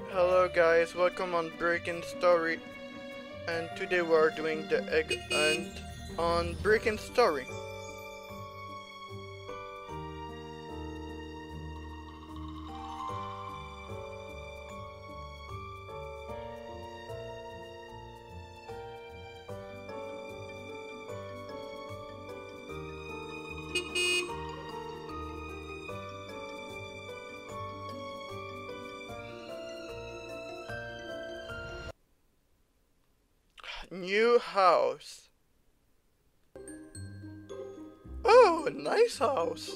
Hello guys, welcome on Breaking Story, and today we are doing the egg hunt on Breaking Story. New house. Oh, nice house.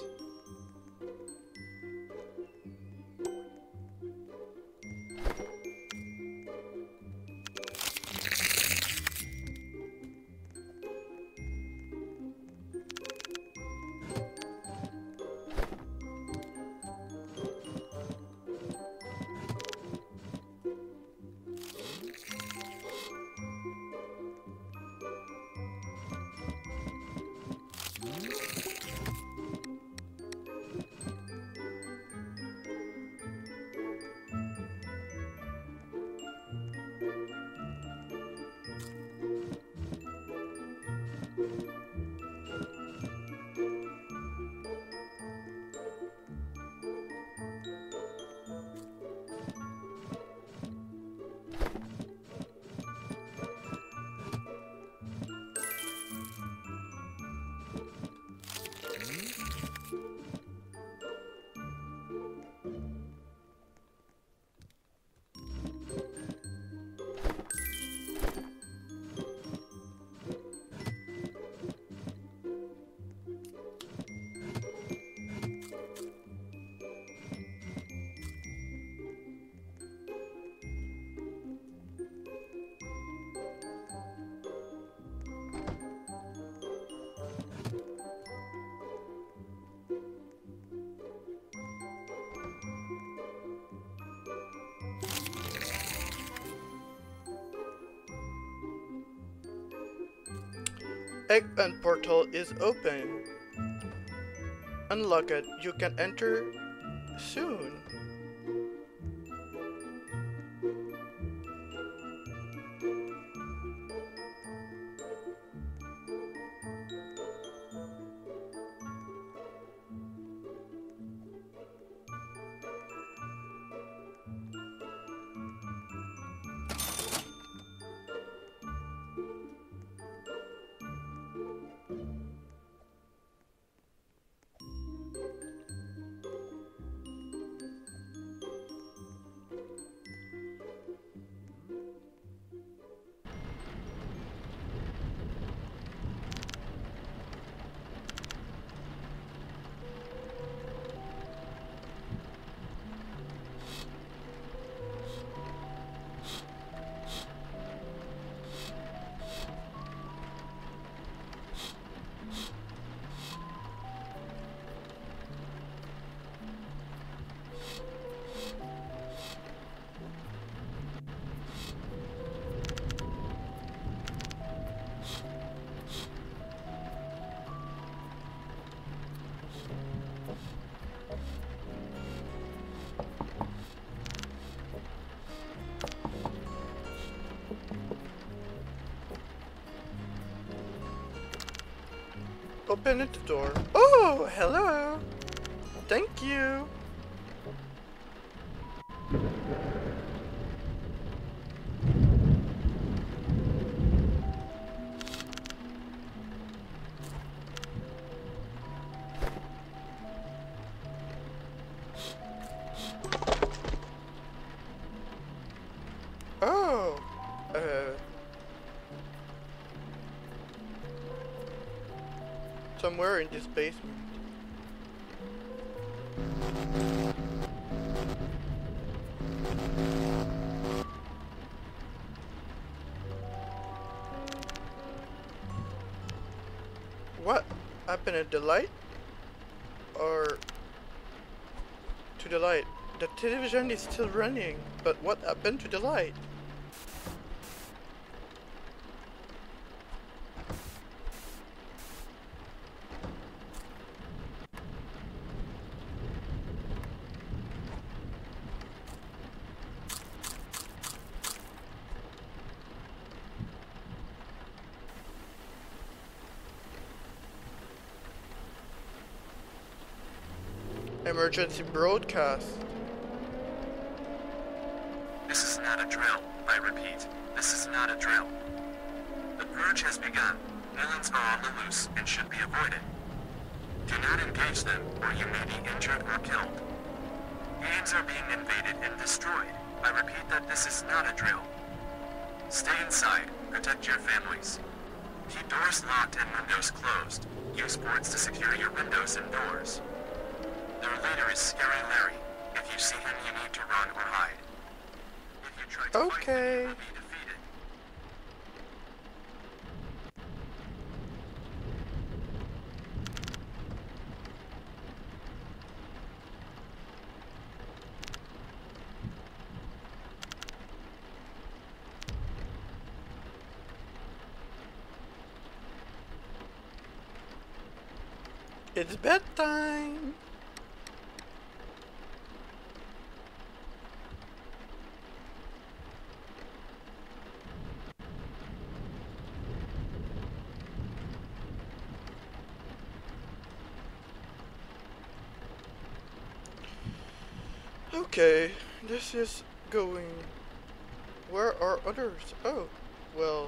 Egg hunt portal is open. Unlock it. You can enter soon. Open the door. Oh, hello. Thank you. Oh, somewhere in this basement. What happened at the light? Or to the light? The television is still running, but what happened to the light? Emergency broadcast. This is not a drill. I repeat, this is not a drill. The purge has begun. Villains are on the loose and should be avoided. Do not engage them, or you may be injured or killed. Games are being invaded and destroyed. I repeat that this is not a drill. Stay inside. Protect your families. Keep doors locked and windows closed. Use boards to secure your windows and doors. Their leader is Scary Larry. If you see him, you need to run or hide. If you try to fight him, you will be defeated. It's bedtime. Okay, this is going. Where are others? Oh, well.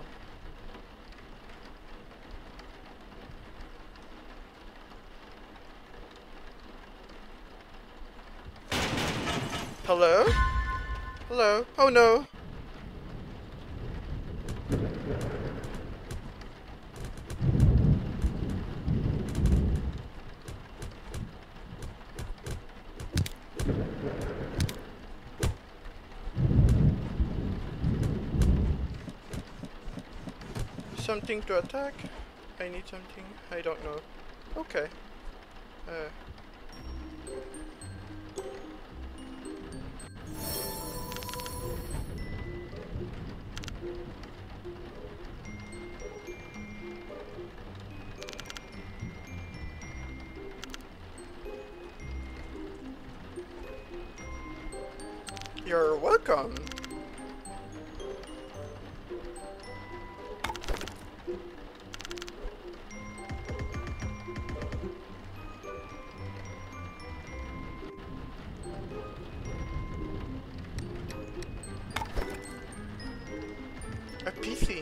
Hello? Hello? Oh no! Something to attack? I need something? I don't know. Okay. You're welcome. A PC.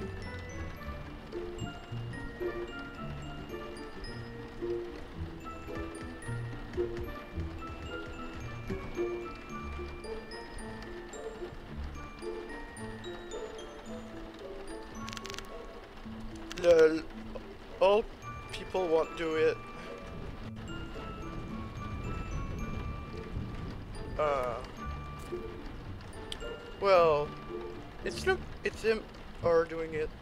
All people won't do it. Well, it's them are doing it.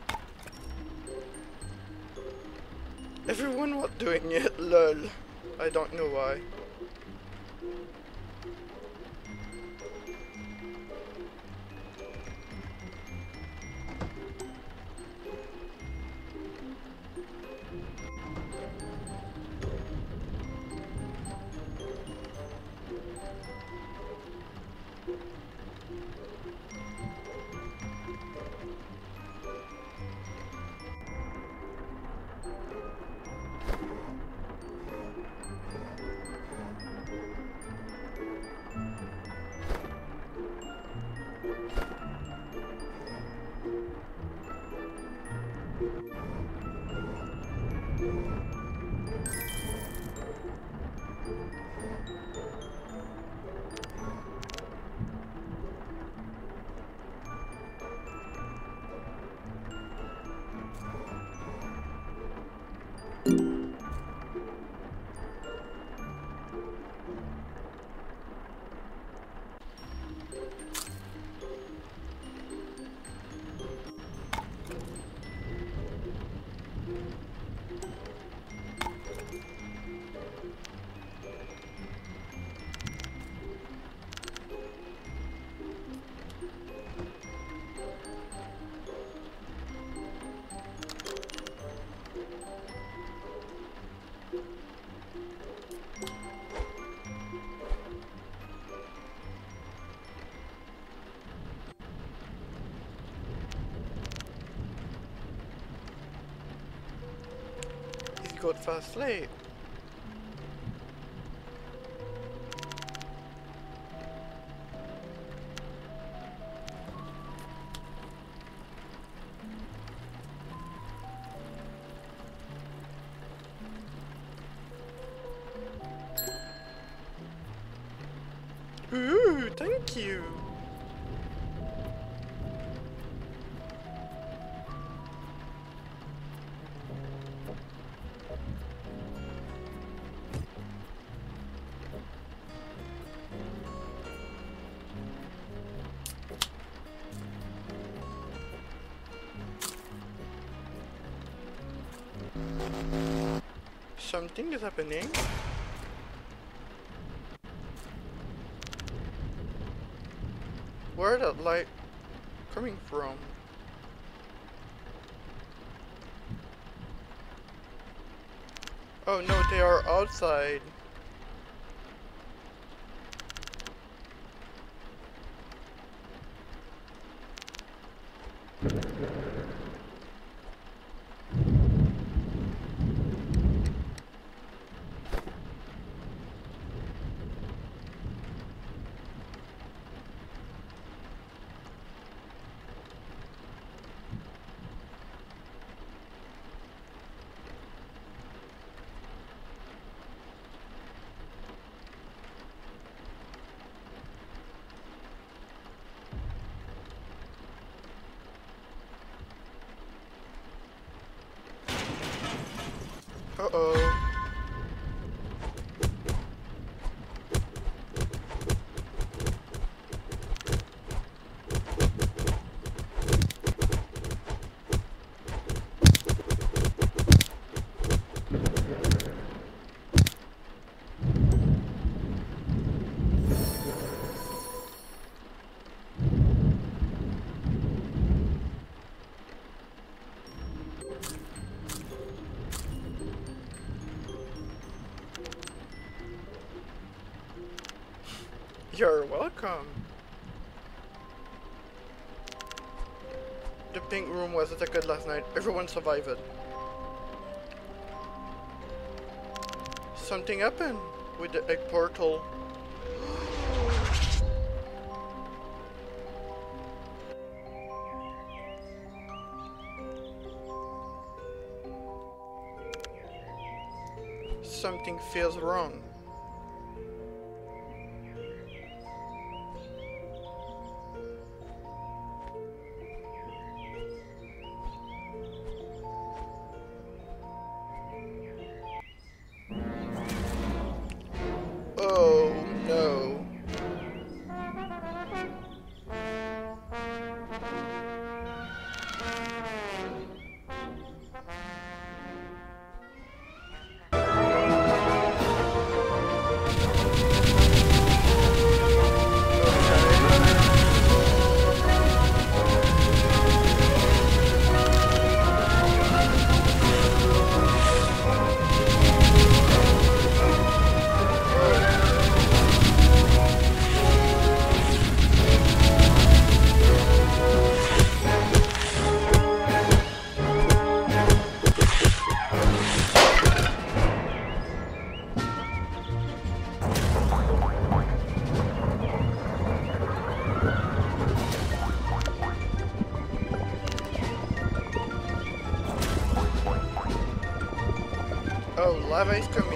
Everyone was doing it, lol. I don't know why. Got fast late. Thank you. Something is happening. Where that light coming from? Oh no, they are outside. Uh-oh. You're welcome. The pink room was attacked last night. Everyone survived. Something happened with the egg portal. Something feels wrong. Oh no. Oh, lava is coming.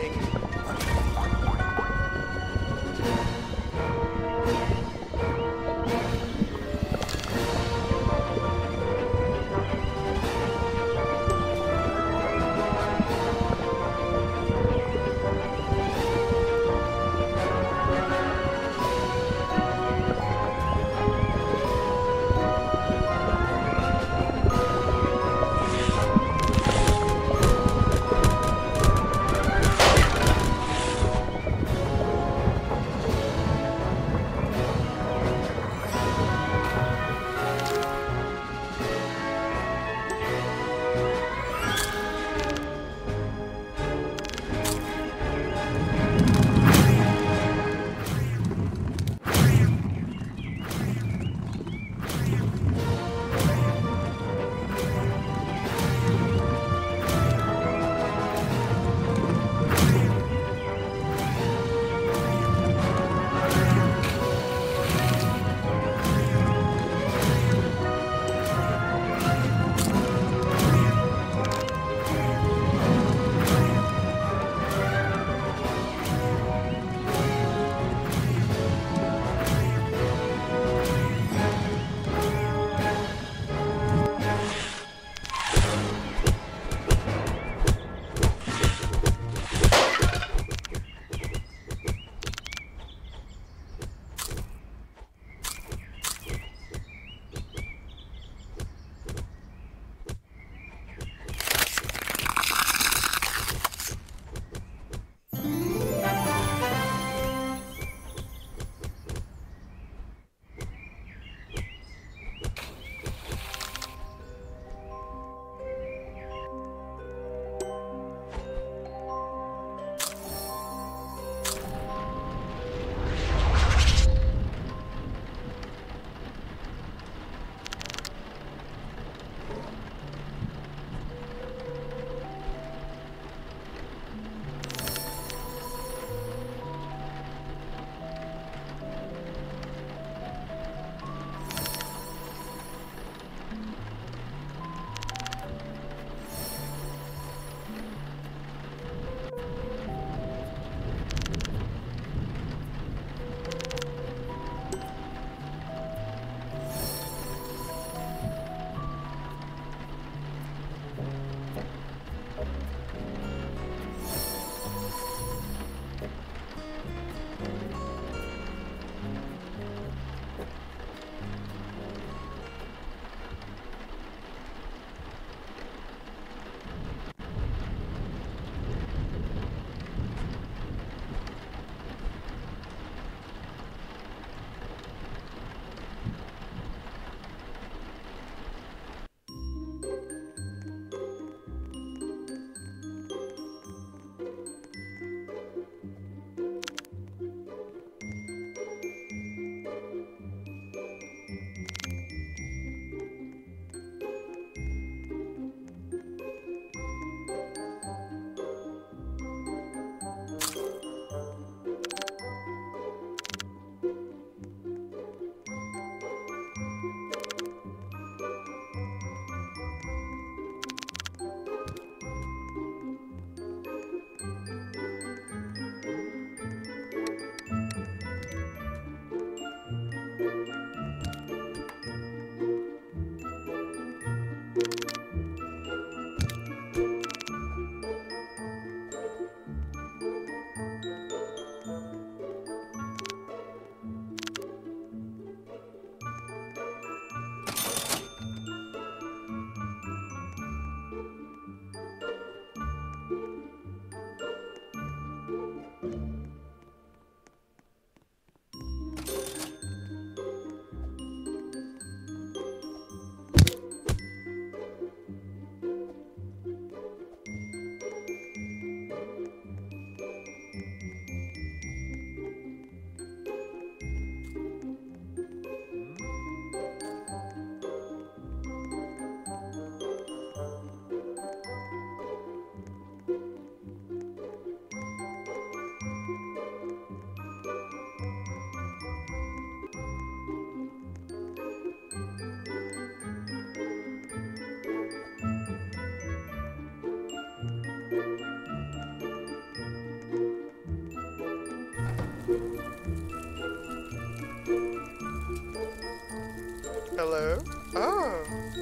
Hello? Oh.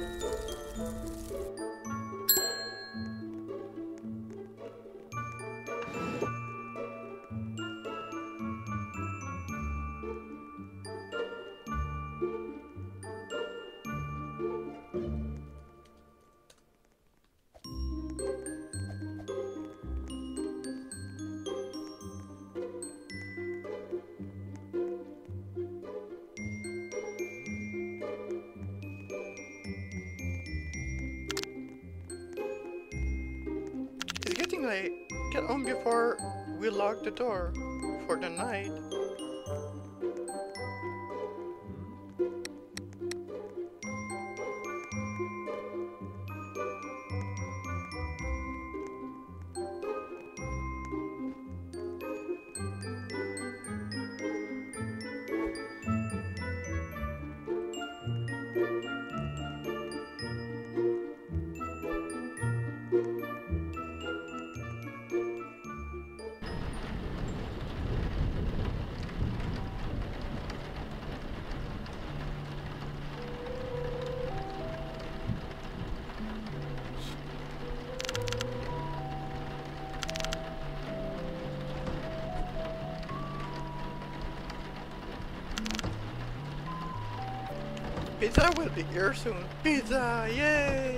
It's getting late. Get home before we lock the door for the night. Pizza will be here soon. Pizza, yay!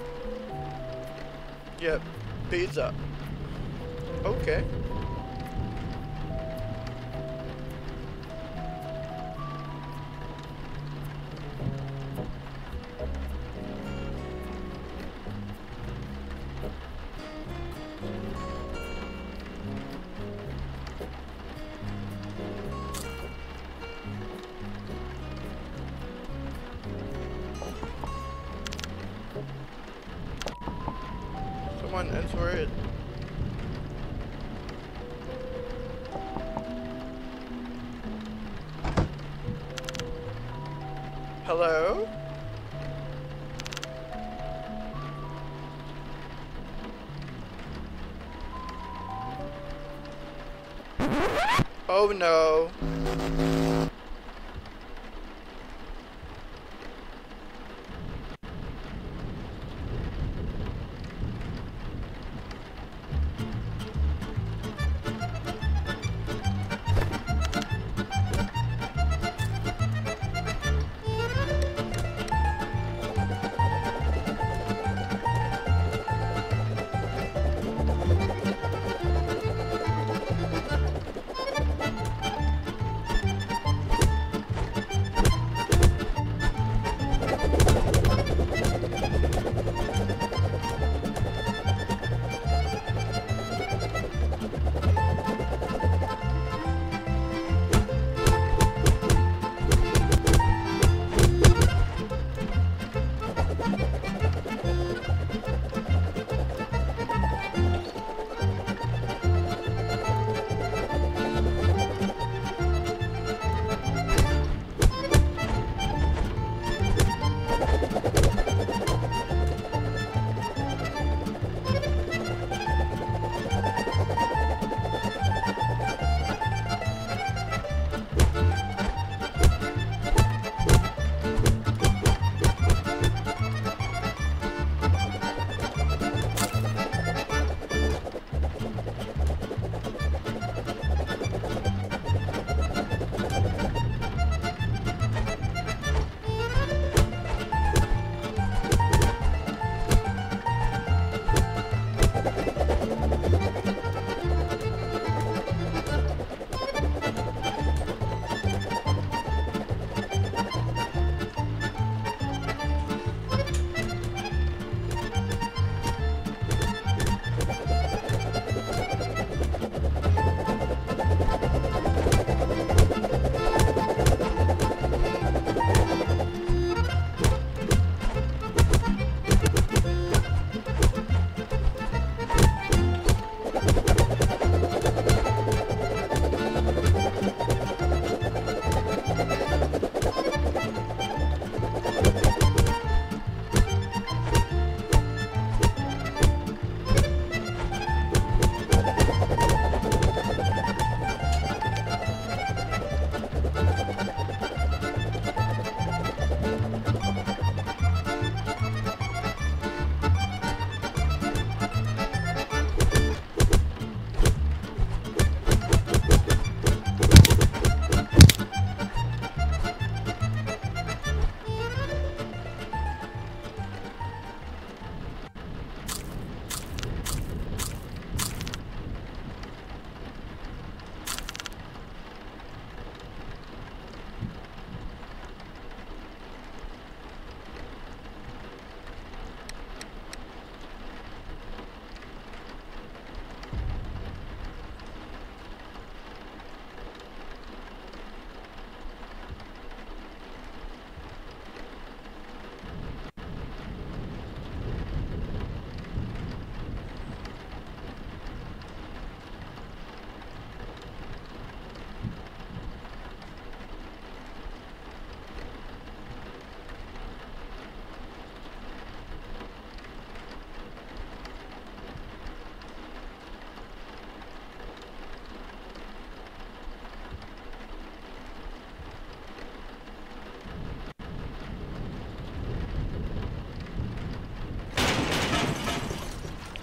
Yep, pizza. Okay. Someone answer it. Hello? Oh no.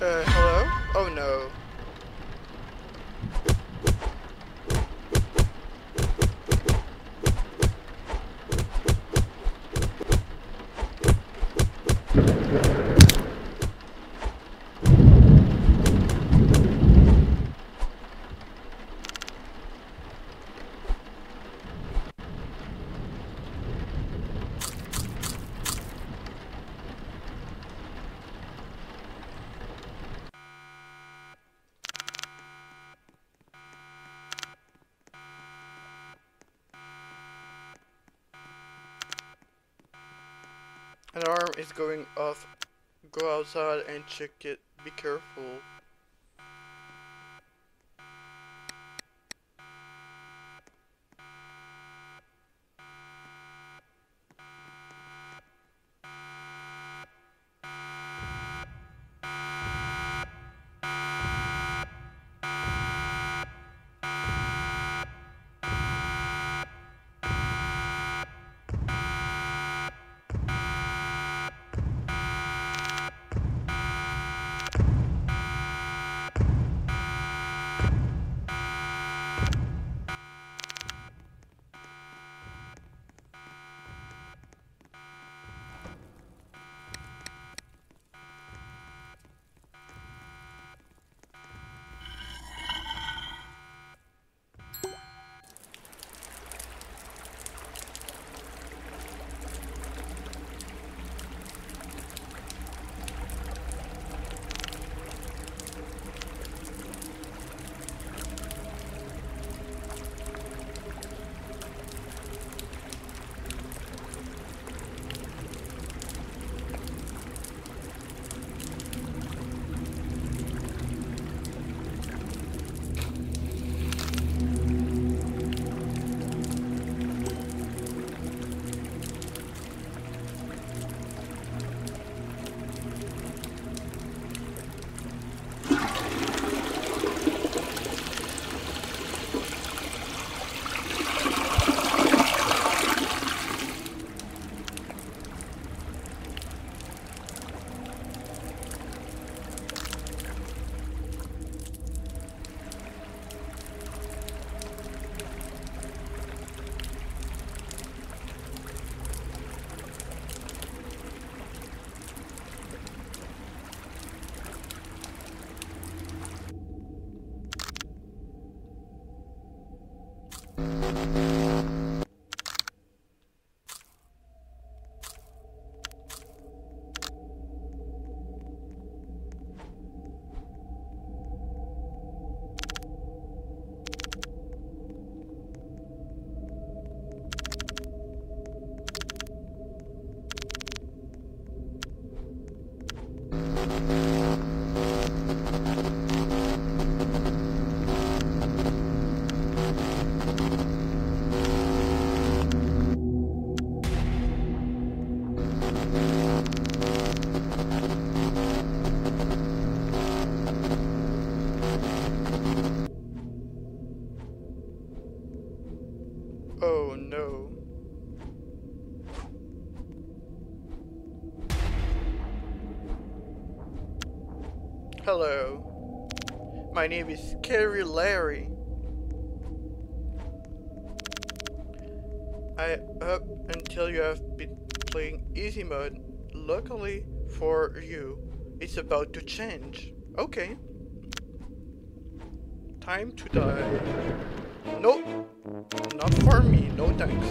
Hello? Oh no. An alarm is going off. Go outside and check it. Be careful. Oh no. Hello. My name is Scary Larry. Up until you have been playing easy mode. Luckily for you, it's about to change. Okay. Time to die. Nope. Not for me, no thanks.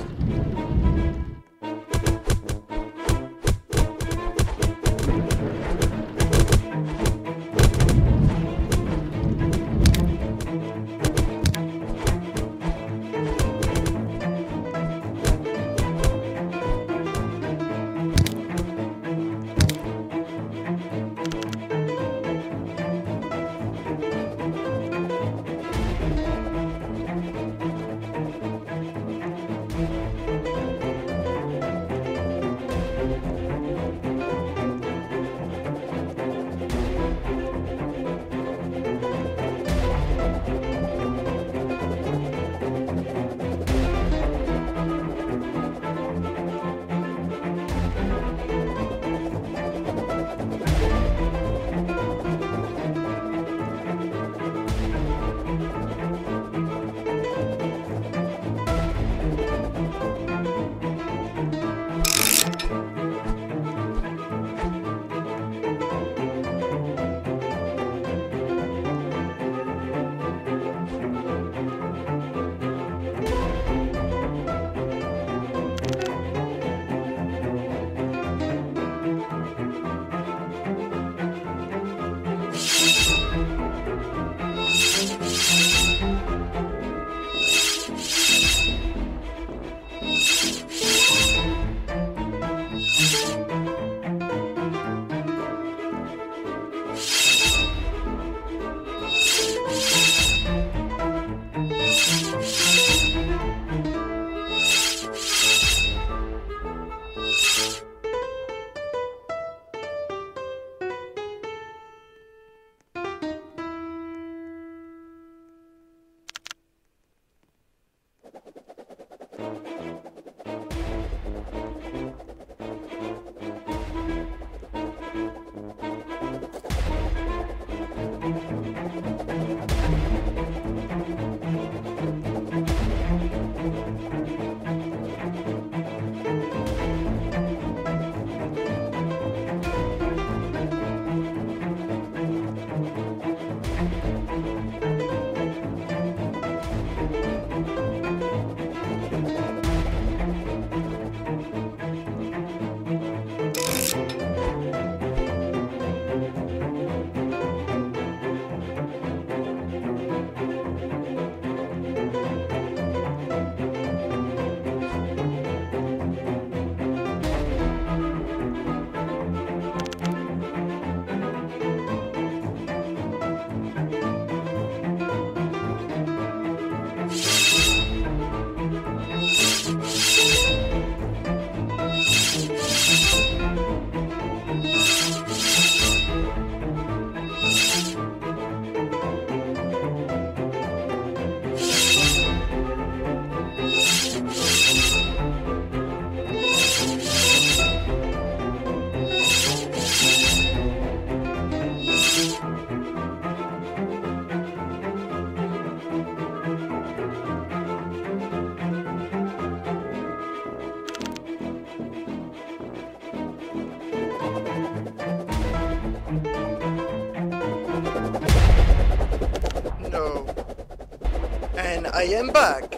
I am back!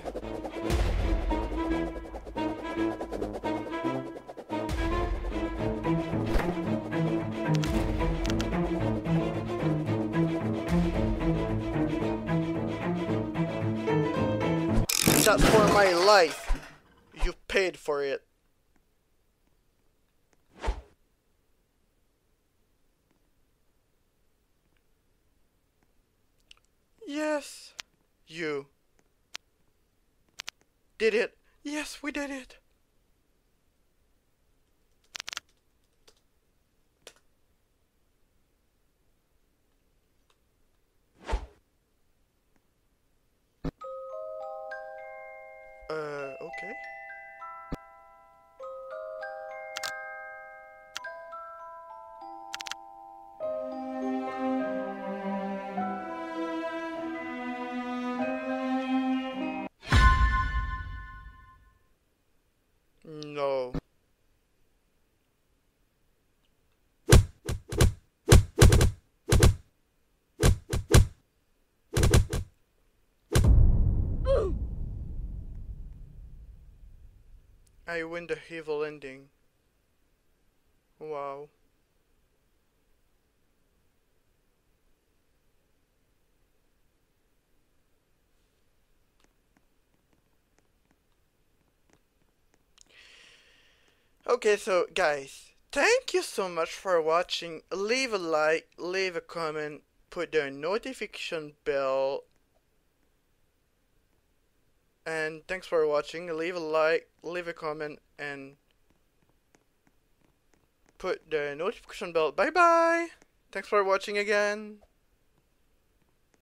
That's for my life. You paid for it. Yes, you did it. Yes, we did it. Okay. No. I win the evil ending. Wow. Okay, so guys, thank you so much for watching. Leave a like, leave a comment, put the notification bell, and thanks for watching. Leave a like, leave a comment, and put the notification bell. Bye bye. Thanks for watching again.